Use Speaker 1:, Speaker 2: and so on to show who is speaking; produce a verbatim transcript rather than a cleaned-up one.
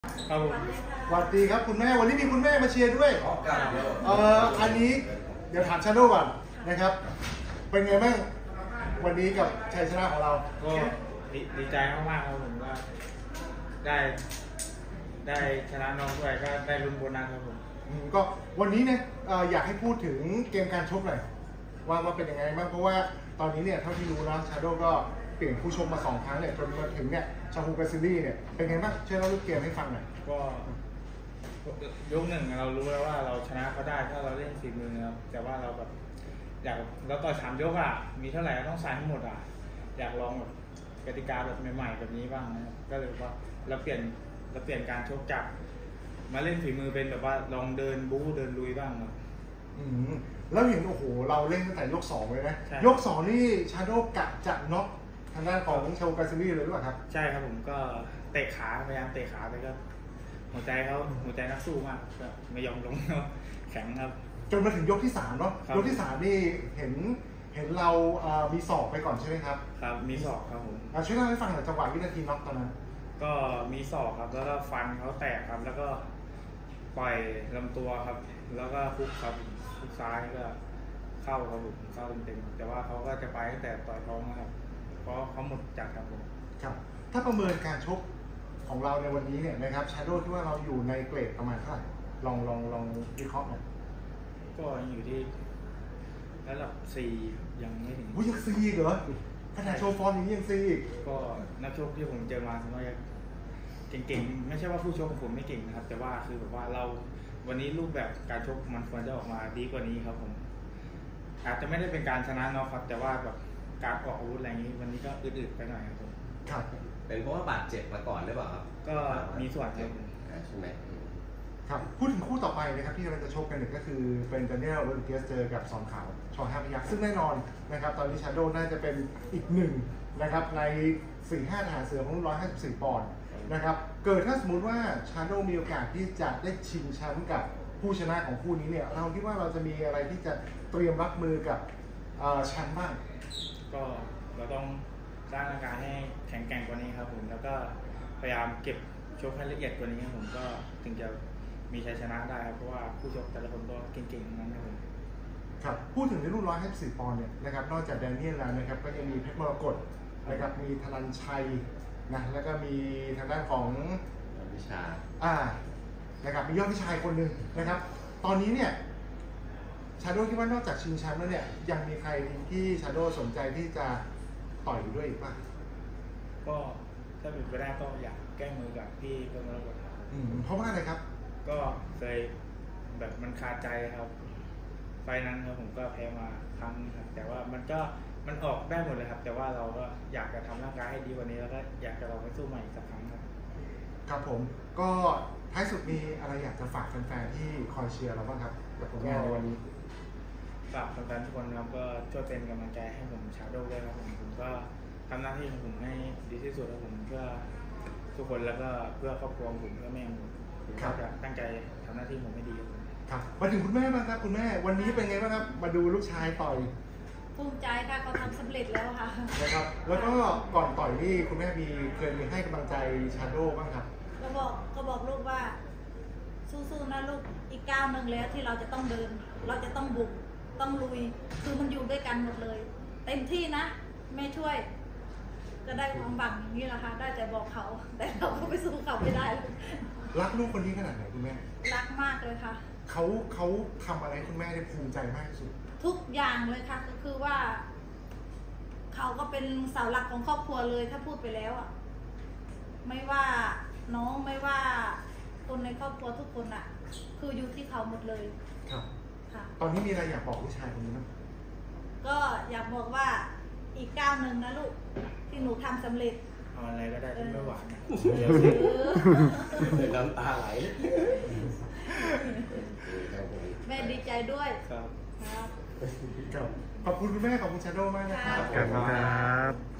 Speaker 1: ครับผม
Speaker 2: สวัสดีครับคุณแม่วันนี้มีคุณแม่มาเชียร์ด้วยเอ่ออันนี้เดี๋ยวถามชาโดก่อนนะครับเป็นไงบ้างวันนี้กับชัยชนะของเรา
Speaker 1: ก็ดีใจมากๆครับผมว่าได้ได้ชนะน้องด้วยก็ได้ลุ้นโบนัสครับผม
Speaker 2: ก็วันนี้เนี่ยอยากให้พูดถึงเกมการชกหน่อยว่าว่าเป็นยังไงบ้างเพราะว่าตอนนี้เนี่ยเท่าที่รู้นะชาโดก็เปลี่ยนผู้ชกมาสองครั้งเนี่ยจนมาถึงเนี่ยชาฮูกาซิลี่เนี่ยเป็นไงบ้างช่วยเล่าเรื่องเกมให้ฟังหน่อย
Speaker 1: ก็ยกหนึ่งเรารู้แล้วว่าเราชนะเขาได้ถ้าเราเล่นฝีมือนะครับแต่ว่าเราแบบอยากเราต่อยสามยกอ่ะมีเท่าไหร่ก็ต้องใส่ให้หมดอ่ะอยากลองแบบกติกาแบบใหม่ๆแบบนี้บ้างนะครับก็เลยว่าเราเปลี่ยนเราเปลี่ยนการชกจากมาเล่นฝีมือเป็นแบบว่าลองเดินบู๊เดินลุยบ้างครับ
Speaker 2: อืมแล้วเห็นโอ้โหเราเล่นตั้งแต่ยกสองเลยนะยกสองนี่ชาโดกะจะน็อกทางด้านของชาฮูกาซิลี่เลยหรือเปล่าครับ
Speaker 1: ใช่ครับผมก็เตะขาพยายามเตะขาไปก็หัวใจเขาหัวใจนักสู้มากก็ไม่ยอมลงแข็งครับ
Speaker 2: จนมาถึงยกที่สามเนาะยกที่สามนี่เห็นเห็นเรามีศอกไปก่อนใช่ไหมครับ
Speaker 1: ครับมีศอกครับผม
Speaker 2: ช่วยเล่าให้ฟังหน่อยจังหวะวินาทีน็อกตอนนั้น
Speaker 1: ก็มีศอกครับแล้วก็ฟันเขาแตกครับแล้วก็ปล่อยลำตัวครับแล้วก็คุกครับคุกซ้ายก็เข้าครับผมเข้าเต็มแต่ว่าเขาก็จะไปตั้งแต่ต่อยท้องนะครับเพราะเขาหมดจัดครับผม
Speaker 2: ครับถ้าประเมินการชกของเราในวันนี้เนี่ยนะครับชาโดคิดว่าเราอยู่ในเกรดประมาณเท่าไหร่ลองลองลองวิเคราะห์หน่อย
Speaker 1: ก็อยู่ที่ระดับสี่ยังไม่ถึง
Speaker 2: อุ้ยยังซีอีกเหรอขนาดโชว์ฟอร์มอย่างนี้ยังซีอีก
Speaker 1: ก็นักชกที่ผมเจอมาสมัยเก่งๆไม่ใช่ว่าผู้ชกของผมไม่เก่งนะครับแต่ว่าคือแบบว่าเราวันนี้รูปแบบการชกมันควรจะออกมาดีกว่านี้ครับผมอาจจะไม่ได้เป็นการชนะน็อกครับแต่ว่าแบบการออกอาวุธอะไรนี้วันนี้ก็อึดๆไปหน่อยครับผม
Speaker 2: ครับ
Speaker 3: เป็นเพราะว่าบาดเจ็บมาก่อนหรือเปล่าครับ
Speaker 1: ก็มีส่วนครับ
Speaker 3: ใช่ไหม
Speaker 2: ครับพูดถึงคู่ต่อไปนะครับที่เราจะชกกันเนี่ยก็คือเป็นดานิเอล โรดริเกสเจอกับซอนขาวชอห้าพยัคฆ์ซึ่งแน่นอนนะครับตอนนี้ชาโดน่าจะเป็นอีกหนึ่งนะครับใน สี่ห้า ทหารเสือของรุ่นหนึ่งร้อยห้าสิบสี่ปอนด์นะครับเกิดถ้าสมมติว่าชาโดมีโอกาสที่จะได้ชิงแชมป์กับผู้ชนะของคู่นี้เนี่ยเราคิดว่าเราจะมีอะไรที่จะเตรียมรับมือกับแชมป์บ้าง
Speaker 1: ก็เราต้องสร้างร่างกายให้แข็งแกร่งกว่านี้ครับผมแล้วก็พยายามเก็บชกให้ละเอียดกว่านี้ครับผมก็ถึงจะมีชัยชนะได้ครับเพราะว่าผู้ชกแต่ละคนก็เก่งๆนั้นครับผม
Speaker 2: ครับพูดถึงในรุ่นหนึ่งร้อยห้าสิบสี่ปอนด์เนี่ยนะครับนอกจากแดเนียลแล้วนะครับก็ยังมีเพชรมรกตนะครับมีธนันชัยนะแล้วก็มีทางด้านของ
Speaker 3: วิชา
Speaker 2: อ่านะครับมียอดวิชายคนหนึ่งนะครับตอนนี้เนี่ยชาโดคิดว่านอกจากชิงแชมป์แล้วเนี่ยยังมีใครที่ชาโดสนใจที่จะต่อยด้วยอีกป่ะ
Speaker 1: ก็ถ้าเป็นไปได้ก็อยากแก้มือกับพี่เพชรมรกตครับ
Speaker 2: เพราะว่าอะไรครับ
Speaker 1: ก็เคยแบบมันคาใจครับไฟนั้นครับผมก็แพ้มาครั้งครับแต่ว่ามันก็มันออกได้หมดเลยครับแต่ว่าเราก็อยากจะทำร่างกายให้ดีกว่านี้แล้วก็อยากจะลองไปสู้ใหม่อีกสักครั้งครับ
Speaker 2: ครับผมก็ท้ายสุดมีอะไรอยากจะฝากแฟนๆที่คอยเชียร์เราบ้างครับกับผลงานในวันนี้
Speaker 1: ฝากแฟนๆทุกคนครับก็ช่วยเป็นกำลังใจให้ผมชาโดด้วยครับผมผมก็ทำหน้าที่ของผมให้ดีที่สุดครับผมเพื่อทุกคนแล้วก็เพื่อครอบครัวผมเพื่อแม่ผมผมก็จะตั้งใจทำหน้าที่ผมให้ดี
Speaker 2: ครับมาถึงคุณแม่บ้างครับคุณแม่วันนี้เป็นไงบ้างครับมาดูลูกชายต่อย
Speaker 4: ภูมิใจค่ะเขาทำสำเร็จแล้วค่ะ
Speaker 2: นะครับแล้วก็ก่อนต่อยนี่คุณแม่มีเคยมีให้กำลังใจชาโดบ้างครับ
Speaker 4: ก็บอกก็บอกลูกว่าสู้ๆนะลูกอีกก้าวหนึ่งแล้วที่เราจะต้องเดินเราจะต้องบุกต้องลุยคือมันอยู่ด้วยกันหมดเลยเต็มที่นะแม่ช่วยก็ได้ความบังอย่างนี้แหละค่ะได้แต่บอกเขาแต่เราก็ไปสู้เขาไม่ได้
Speaker 2: รักลูกคนนี้ขนาดไหนคุณแม่
Speaker 4: รักมากเลยค่ะ
Speaker 2: เขาเขาทำอะไรคุณแม่ได้ภูมิใจมากที่สุด
Speaker 4: ทุกอย่างเลยค่ะก็คือว่าเขาก็เป็นเสาหลักของครอบครัวเลยถ้าพูดไปแล้วอ่ะไม่ว่าน้องไม่ว่าคนในครอบครัวทุกคนอ่ะคืออยู่ที่เขาหมดเลย
Speaker 2: ครับค่ะตอนนี้มีอะไรอยากบอกลูกชายคนนี้ไหม
Speaker 4: ก็อยากบอกว่าอีกก้าวหนึ่งนะลูกที่หนูทำสำเร็จ
Speaker 1: เอาอะไรก็ได้ที่ไม่หวานนะ
Speaker 3: น้ำตาไหล
Speaker 4: แม่ดีใจด้วย
Speaker 1: ครับ
Speaker 2: ขอบคุณคุณแม่ขอบคุณชาโดมากนะครับ
Speaker 1: ขอบคุณครับ